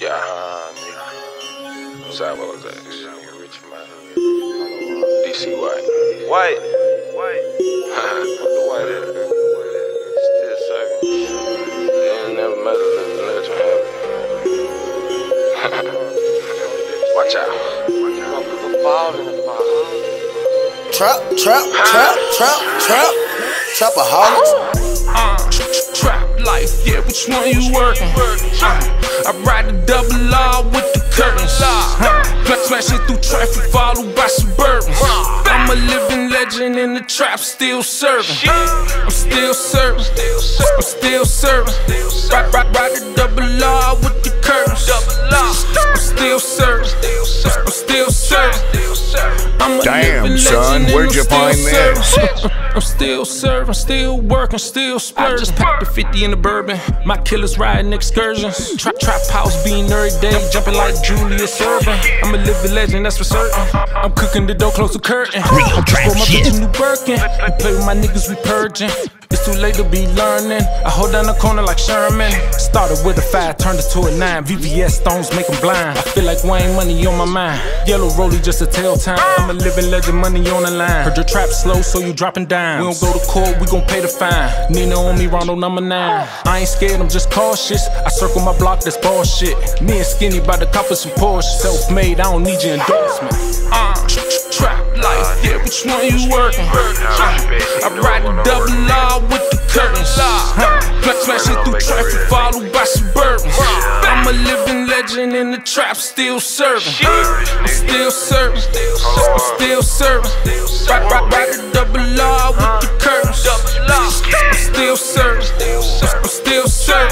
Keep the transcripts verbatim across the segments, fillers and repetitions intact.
Yeah, nigga. Sidewalls X. Rich man. D C White. White. White. What the white is? Still serving. They ain't never met a living legend, have they? Watch out. People fall in the fire. Trap, trap, trap, trap, trap. Trapaholics. Uh, trap life, yeah, which one you working? Uh, I ride the double R with the curtains. Uh, smashing through traffic, followed by Suburbans. I'm a living legend in the trap, still serving. I'm still serving. I'm still serving. Ride, ride, ride the double R with the curtains. I'm still serving. I'm still serving. I'm a Damn, son, where'd you find this? I'm still serving, still working, still splurging. I just packed the fifty in the bourbon. My killers riding excursions. Trap, trap house being every day, jumping like Julius Erving. I'm a living legend, that's for certain. I'm cooking the door, close the curtain. Real trap Roll my shit. bitch a new Birkin. We play with my niggas, we purging. It's too late to be learning. I hold down the corner like Sherman. Started with a five, turned it to a nine. V V S stones make them blind. I feel like Wayne money on my mind. Yellow rollie just a tail time. I'm a living legend, money on the line. Heard your trap slow, so you dropping dimes. We don't go to court, we gon' pay the fine. Nina on me, Rondo number nine. I ain't scared, I'm just cautious. I circle my block, that's bullshit. Me and Skinny bout to cop us some Porsche. Self-made, I don't need your endorsement. Uh, trap life, yeah, which one you working? Uh, I ride the double R with the curtains. Flex smashing through traffic, followed by Suburbans. I'm a living legend in the trap, still serving. I'm still serving. I'm still serving. Ride, ride, ride the double R with the curtains. I'm still serving. I'm still serving.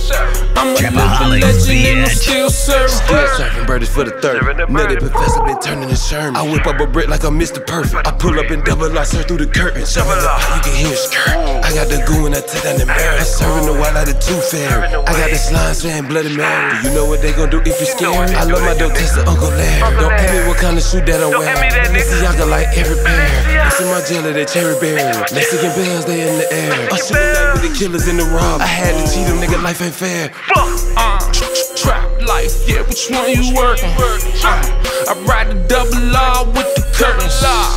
I'm a living legend and I'm still serving. Still serving birdies for the third. Nutty professor been turning to Sherman. I whip up a brick like I'm Mister Perfect. I pull up and double I serve through the curtain. Shoving up how you can hear a skirt. I got the goo and I take down the mirror. I'm serving the wild like a two fairy. I got the slime saying Bloody Mary. Do you know what they gon' do if you scary? I love my dope taste of Uncle Larry. Don't ask me what kind of shoe that I'm wearing. Balenciaga like every pair. It's in my jelly, they cherry berry. Mexican bells, they in the air. I'm shooting that with the killers in the rob. I had to cheat them, nigga, life ain't fair. Uh, trap life, yeah, which one you working? Uh, I ride the double R with the curtains.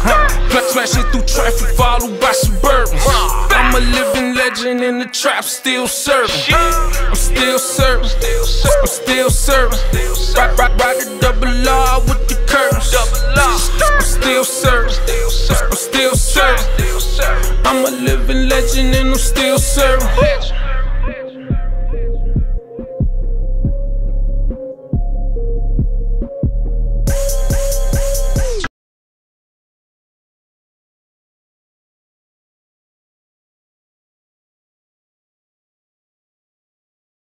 Flex smashing through traffic, followed by Suburbans. I'm a living legend in the trap, still serving. I'm still serving. I'm still serving. Ride, ride, ride the double R with the curtains. I'm still serving. I'm still serving. I'm a living legend and I'm still serving.